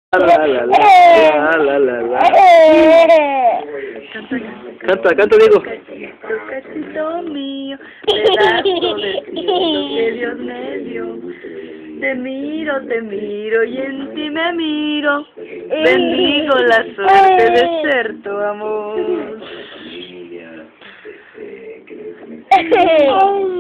La, la, la, la, la, la. Canta, canta, Diego. Cachito mío, pedazo de cielo que Dios me dio. Te miro y en ti me miro. Bendigo la suerte de ser tu amor.